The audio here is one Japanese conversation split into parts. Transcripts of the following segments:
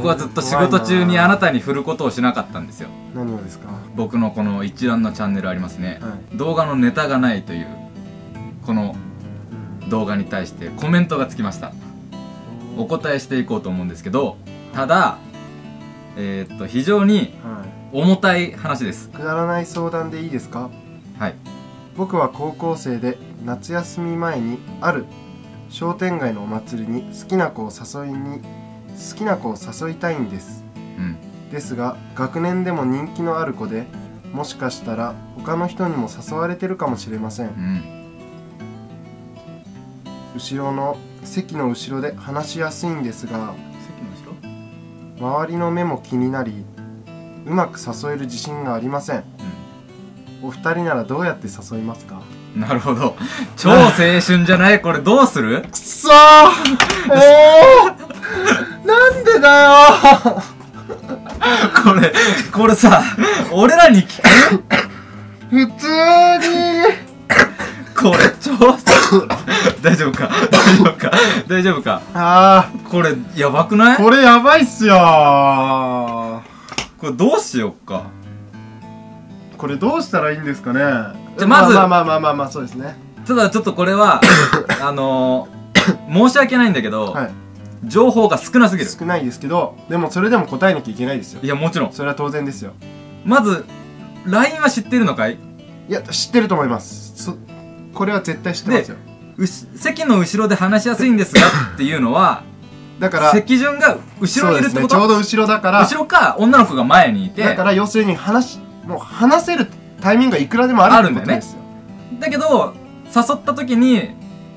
僕はずっと仕事中にあなたに振ることをしなかったんですよ。 何をですか？ 僕のこの一覧のチャンネルありますね、 はい、 動画のネタがないというこの動画に対してコメントがつきました。お答えしていこうと思うんですけど、ただ非常に重たい話です。 くだらない相談でいいですか？ はい。 僕は高校生で夏休み前にある商店街のお祭りに好きな子を誘いたいんです、ですが学年でも人気のある子で、もしかしたら他の人にも誘われてるかもしれません、後ろの席の後ろで話しやすいんですが、周りの目も気になりうまく誘える自信がありません、お二人ならどうやって誘いますか？ なるほど。超青春じゃない？これどうする？ くそーなんでだよこれさ、俺らに聞く？ 普通にこれ超大丈夫か大丈夫かあー、これやばくない？ これやばいっすよー。 これどうしよっか。 これどうしたらいいんですかね。 じゃあまずまあそうですね。 ただちょっとこれは申し訳ないんだけど、 はい、 情報が少なすぎる。 少ないですけど、でもそれでも答えなきゃいけないですよ。 いやもちろんそれは当然ですよ。 まず LINE は知ってるのかい？ いや知ってると思います。これは絶対知ってますよ。 席の後ろで話しやすいんですがっていうのはだから席順が後ろにいるってこと？ ちょうど後ろだから、 後ろか女の子が前にいて、 だから要するにもう話せるタイミングがいくらでもあるってことですよ。 だけど誘った時に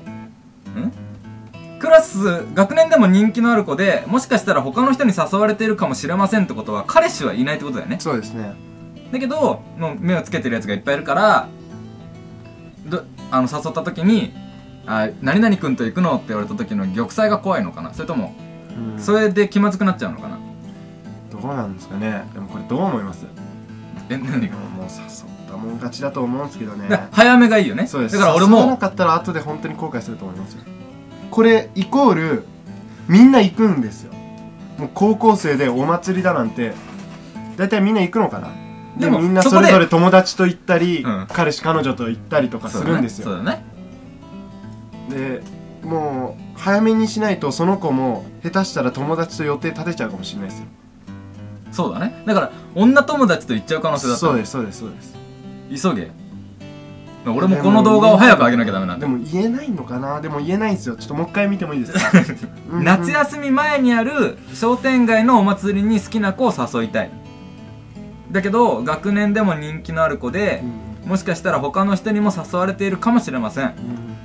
学年でも人気のある子で、もしかしたら他の人に誘われているかもしれませんってことは彼氏はいないってことだよね。 そうですね。 だけどもう目をつけてるやつがいっぱいいるから、誘った時に何々君と行くのって言われた時の玉砕が怖いのかな、それともそれで気まずくなっちゃうのかな。 どうなんですかね。でもこれどう思います？ 何が？ もう誘ったもん勝ちだと思うんですけどね。 早めがいいよね。 そうです。 だから俺も誘わなかったら後で本当に後悔すると思いますよ。これイコールみんな行くんですよ。もう高校生でお祭りだなんて大体みんな行くのかな。でもみんなそれぞれ友達と行ったり、彼氏彼女と行ったりとかするんですよ。 そうだね。 でもう早めにしないとその子も下手したら友達と予定立てちゃうかもしれないですよ。 そうだね。だから女友達と行っちゃう可能性だった。 そうです急げ。俺もこの動画を早く上げなきゃダメなんだ。 でも言えないのかな。でも言えないんですよ。ちょっともう一回見てもいいですか？ 夏休み前にある商店街のお祭りに好きな子を誘いたい。だけど学年でも人気のある子で、もしかしたら他の人にも誘われているかもしれません、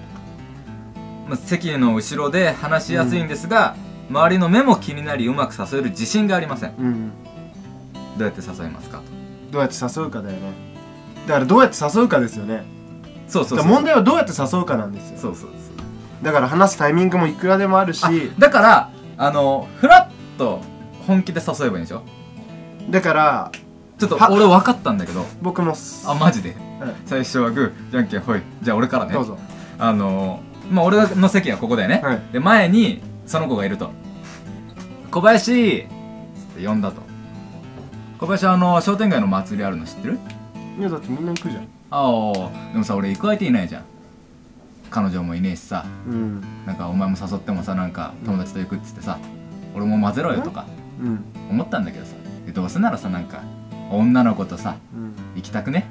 席の後ろで話しやすいんですが、周りの目も気になりうまく誘える自信がありません、どうやって誘いますかと。 どうやって誘うかだよね。だからどうやって誘うかですよね。 そう問題はどうやって誘うかなんですよ。だから話すタイミングもいくらでもあるし、 だからフラッと本気で誘えばいいんでしょ。だからちょっと俺分かったんだけど、 僕もマジで、最初はグーじゃんけんほい。じゃあ俺からね。 どうぞ。 俺の席はここだよね、で前にその子がいると。小林って呼んだと。小林商店街の祭りあるの知ってる？ いやだってみんな行くじゃん。 でもさ、俺行く相手いないじゃん。彼女もいねえしさ、なんかお前も誘ってもさ、なんか友達と行くっつってさ、俺も混ぜろよとか思ったんだけどさ、どうせならさ、なんか女の子とさ行きたくね。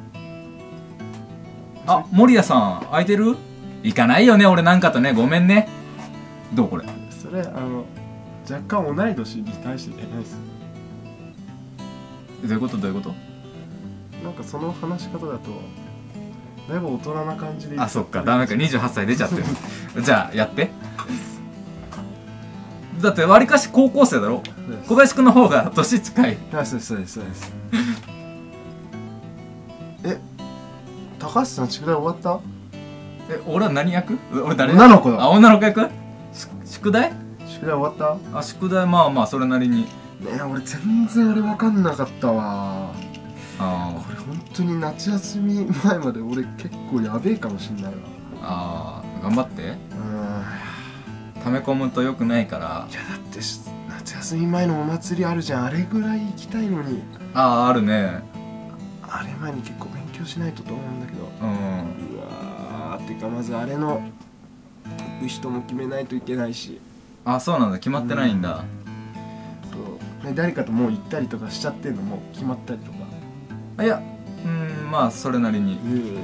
守屋さん空いてる？行かないよね俺なんかとね、ごめんね。どうこれ？ それ若干同い年に対してじゃないです。 どういうこと？ なんかその話し方だとだいぶ大人な感じで。 そっか、ダメか、28歳出ちゃってるじゃあやって。だってわりかし高校生だろ。小林くんの方が年近い。 そうです高橋さん宿題終わった？ 俺は何役？俺誰？ 女の子だ。 女の子役？宿題終わった？ 宿題まあそれなりに。 俺全然分かんなかったわ。これ本当に夏休み前まで俺結構やべえかもしんない頑張って。溜め込むとよくないから。 いやだって夏夏休み前のお祭りあるじゃん、あれぐらい行きたいのに。 ああ、あるね。 あれ前に結構勉強しないとと思うんだけど、 うん。 うわー、てかまずあれの行く人も決めないといけないし。 あ、そうなんだ、決まってないんだ。 そうね、誰かともう行ったりとかしちゃってんのも決まったりとか。 いや、まあそれなりに。 いい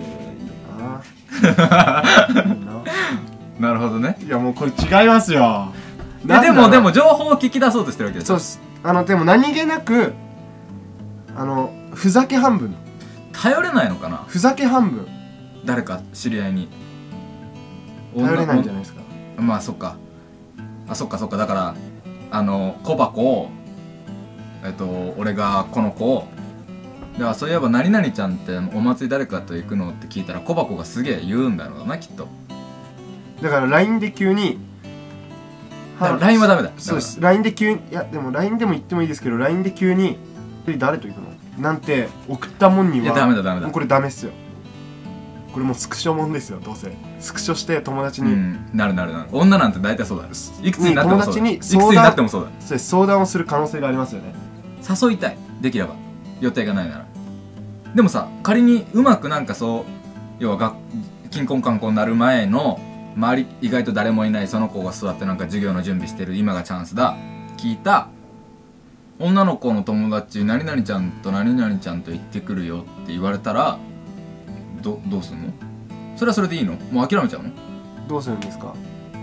な。 なるほどね。 いやもうこれ違いますよ。 でも情報を聞き出そうとしてるわけです。 そうっす。でも何気なくふざけ半分。 頼れないのかな。 ふざけ半分。 誰か知り合いに頼れないんじゃないですか。 まあそっか。あ、そっかそっか。だから小箱を俺がこの子を、ではそういえば何々ちゃんってお祭り誰かと行くのって聞いたら小箱がすげえ言うんだろうな、きっと。 だから LINE で急に LINE はダメだ。 そうです。 LINE で急に、いやでも LINE でも言ってもいいですけど、 LINE で急に誰と行くのなんて送ったもんには、 いやダメだダメだ。 もうこれダメっすよ。これもうスクショもんですよ。どうせスクショして友達に、 なる。女なんて大体そうだ。いくつになってもそうだ。 友達にいくつになってもそうだ。 そうです。相談をする可能性がありますよね。 誘いたい、できれば、予定がないなら。でもさ、仮にうまくなんかそう、要は金婚観光になる前の周り意外と誰もいない、その子が座ってなんか授業の準備してる、今がチャンスだ、聞いた女の子の友達何々ちゃんと何々ちゃんと行ってくるよって言われたらどうすんの？それはそれでいいの？もう諦めちゃうの？ どうするんですか？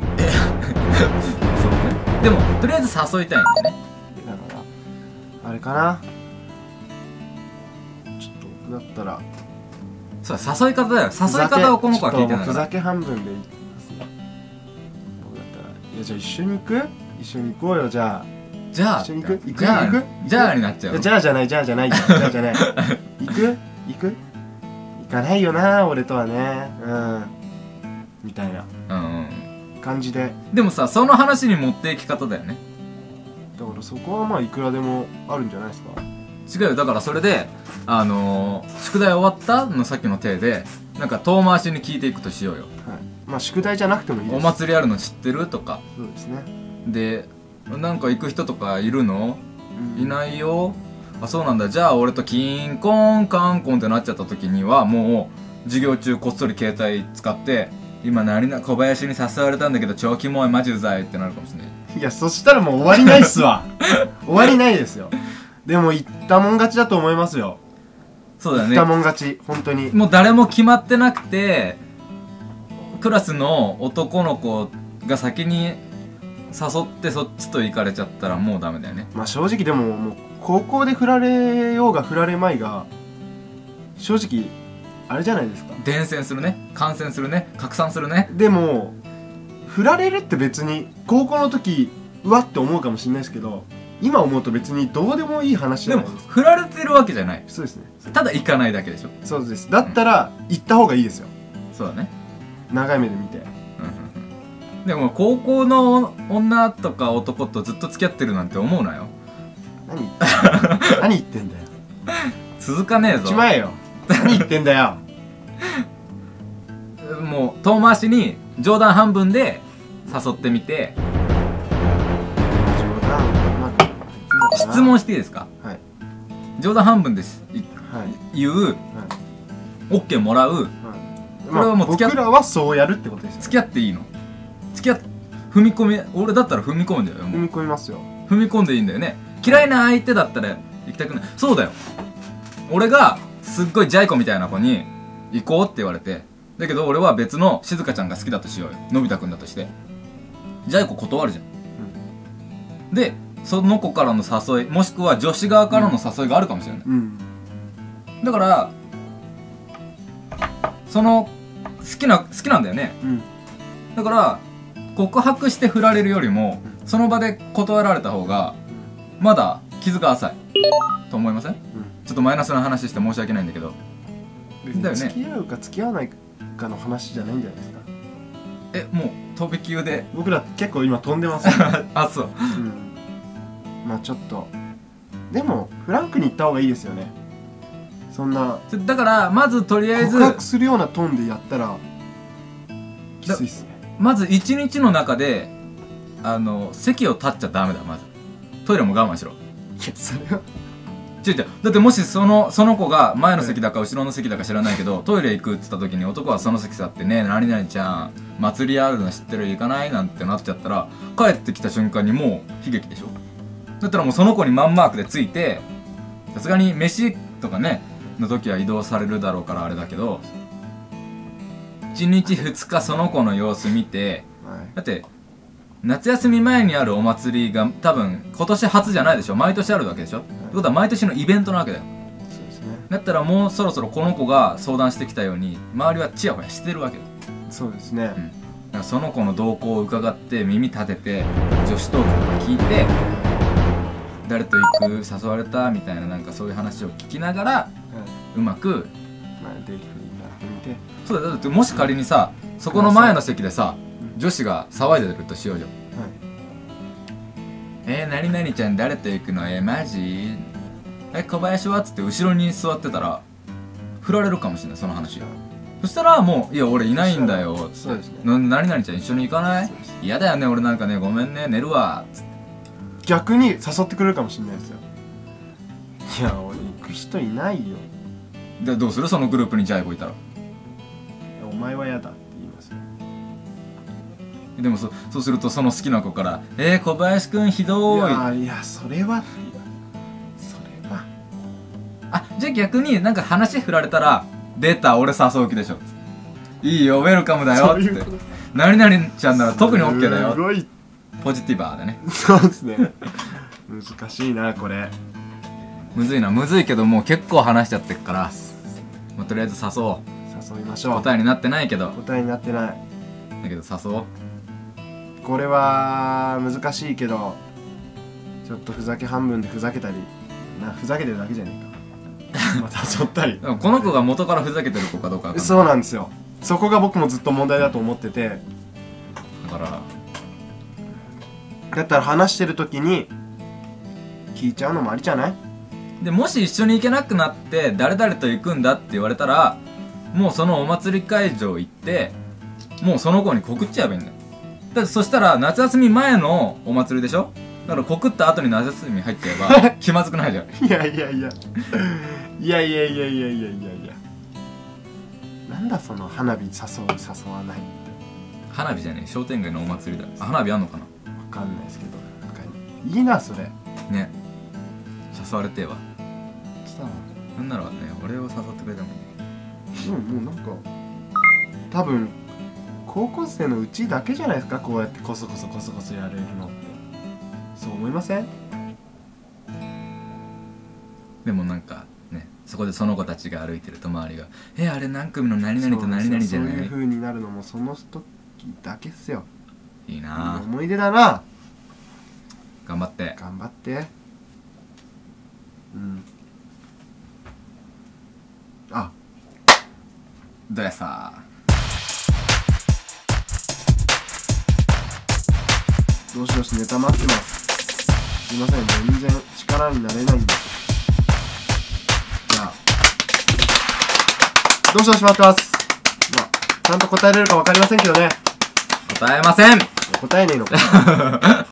そうね。でもとりあえず誘いたいんだよね。 だからあれかな、ちょっと僕だったら、 そう、誘い方だよ。誘い方をこの子は聞いてないから。 ふざけ半分でいいですね。僕だったら、いやじゃあ一緒に行く？一緒に行こうよ。じゃあじゃあ一緒に行く？行く？ じゃあ行く？ じゃあになっちゃう。 じゃあじゃない、じゃあじゃない、じゃあじゃない。行く？行く？行かないよな、俺とはね。みたいな感じで。 でもさ、その話に持っていき方だよね。 だからそこはまあいくらでもあるんじゃないですか。 違うよ。だからそれで宿題終わったのさっきの体でなんか遠回しに聞いていくとしようよ。 はい。まあ宿題じゃなくてもいいです。 お祭りあるの知ってるとか。 そうですね。 で、なんか行く人とかいるの？いないよ。あ、そうなんだ。じゃあ俺とキンコンカンコンってなっちゃった時にはもう授業中こっそり携帯使って今小林に誘われたんだけど超キモいマジうざいってなるかもしれない。 いや、そしたらもう終わりないっすわ。終わりないですよ。でも言ったもん勝ちだと思いますよ。 そうだよね。 言ったもん勝ち、本当に。 もう誰も決まってなくてクラスの男の子が先に誘ってそっちと行かれちゃったらもうダメだよね。 まあ正直でもう高校で振られようが振られまいが正直あれじゃないですか。 伝染するね、感染するね、拡散するね。 でも振られるって別に高校の時うわって思うかもしれないですけど、今思うと別にどうでもいい話じゃないですか。 でも振られてるわけじゃない。 そうですね。 ただ行かないだけでしょ。 そうです。だったら行った方がいいですよ。 そうだね。 長い目で見て。 でも高校の女とか男とずっと付き合ってるなんて思うなよ。 何言ってんだよ。 続かねえぞ。 ちまえよ。何言ってんだよ。 もう遠回しに冗談半分で誘ってみて。 冗談、まあ、 質問していいですか？ はい。 冗談半分です。言う、OK もらう。 これはもう僕らはそうやるってことですよ。 付き合っていいの？踏み込み、俺だったら踏み込むんだよ。 踏み込みますよ。 踏み込んでいいんだよね。嫌いな相手だったら行きたくない。そうだよ。俺がすっごいジャイコみたいな子に行こうって言われて、だけど俺は別の静香ちゃんが好きだとしようよ。のび太くんだとしてジャイコ断るじゃん、でその子からの誘い、もしくは女子側からの誘いがあるかもしれない、だからその好きなんだよね、だから告白して振られるよりも、その場で断られた方がまだ傷が浅いと思いません？ちょっとマイナスな話して申し訳ないんだけど、 だよね。付き合うか付き合わないかの話じゃないんじゃないですか。 もう飛び級で僕ら結構今飛んでますよあ、そう、 まあちょっとでもフランクに言った方がいいですよね。そんなだからまずとりあえず告白するようなトーンでやったらきついっすね。 まず一日の中で席を立っちゃダメだ。まずトイレも我慢しろ。 いやそれはだってもしその子が前の席だか後ろの席だか知らないけどトイレ行くって言った時に男はその席座ってね、何々ちゃん祭りあるの知ってる、行かないなんてなっちゃったら、帰ってきた瞬間にもう悲劇でしょ。だったらもうその子にマンマークでついて、さすがに飯とかねの時は移動されるだろうからあれだけど、1日2日その子の様子見て、だって夏休み前にあるお祭りが多分今年初じゃないでしょ。毎年あるわけでしょ。ってことは毎年のイベントなわけだよ。 そうですね。 だったらもうそろそろこの子が相談してきたように周りはチヤホヤしてるわけよ。 そうですね。 だからその子の動向を伺って耳立てて女子トークとか聞いて、誰と行く、誘われたみたいな、なんかそういう話を聞きながら、うまくまあデイフリーになってみて。 そうだって、もし仮にさそこの前の席でさ女子が騒いでるとしようじゃん。何々ちゃん誰と行くの、マジ小林はっつって後ろに座ってたら振られるかもしれない、その話。そしたらもう、いや俺いないんだよっつって、何々ちゃん一緒に行かない、嫌だよね俺なんかね、ごめんね寝るわっつって逆に誘ってくれるかもしれないですよ。いや俺行く人いないよ。 でどうする、そのグループにジャイ子いたら。 お前は嫌だって言いますよ。 でもそうするとその好きな子から「小林くんひどーい」 いやそれはって言わそれはじゃあ逆になんか話振られたら「出た俺誘う気でしょ」いいよウェルカムだよ」っつって「何々ちゃんなら特に OK だよ」 すごいポジティバーでね。 そうですね。難しいなこれ。 むずいな。むずいけどもう結構話しちゃってっから、まあ、とりあえず誘おう。 誘いましょう。 答えになってないけど、 答えになってない。 だけど誘おう。 これは難しいけど、ちょっとふざけ半分でふざけたりふざけてるだけじゃねえかまた誘ったり。 でもこの子が元からふざけてる子かどうかわかんない。 そうなんですよ。そこが僕もずっと問題だと思ってて、 だからだったら話してる時に聞いちゃうのもありじゃない？ でもし一緒に行けなくなって誰々と行くんだって言われたら、もうそのお祭り会場行ってもうその子に告っちゃえばいいんだよ。だってそしたら夏休み前のお祭りでしょ。だから告った後に夏休み入っちゃえば気まずくないじゃん。 いやいやいやいやいやいやいやいやいやいや、なんだその花火誘う誘わないって。 花火じゃねえ、商店街のお祭りだ。花火あんのかな、 わかんないですけど、なんかいいなそれね。誘われてえわ。 したらなんならね、俺を誘ってくれてもいい。 もうなんか多分高校生のうちだけじゃないですか、こうやってコソコソやれるのって。そう思いません？ でもなんかね、そこでその子たちが歩いてると周りがあれ何組の何々と何々じゃない。 そういう風になるのもその時だけっすよ。 いいなぁ。 思い出だな。 頑張って頑張って。 どうやさどしどしネタ待ってます。すいません、全然力になれないんで。じゃあどしどし待ってます。まあちゃんと答えれるか分かりませんけどね。 答えません。 答えねえのか